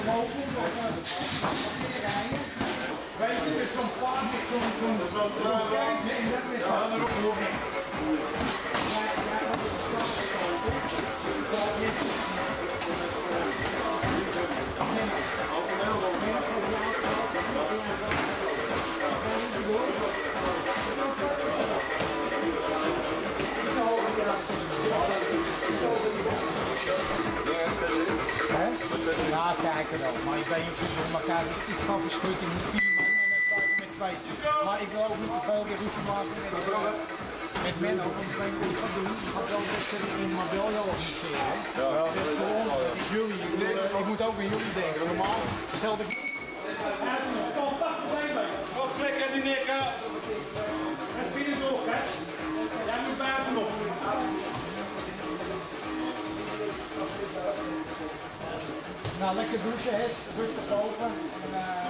Weet je, het is zo'n paard, zo'n kerk, nee, dat is ja, kijken wel, maar ik weet niet of je elkaar iets van verschutting met 4 man en dan sta ik met 2. Maar ik wil ook niet te veel ruzie maken met Menno, want ik weet niet wat ik ga doen. Ik ga wel in Marbella organiseren. Ja. Dus voor ons, het is jullie, ik moet ook aan jullie denken. Normaal stelde ik... Wat plek en die nikken? Het is binnen nog, hè? Jij moet buiten nog. Nou, lekker douchen, hè? Rustig open. En,